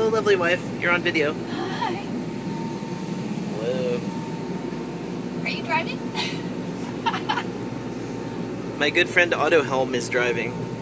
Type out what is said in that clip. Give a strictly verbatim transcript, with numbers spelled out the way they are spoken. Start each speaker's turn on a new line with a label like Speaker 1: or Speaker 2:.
Speaker 1: Hello, lovely wife. You're on video.
Speaker 2: Hi.
Speaker 1: Hello.
Speaker 2: Are you driving?
Speaker 1: My good friend Otto Helm is driving.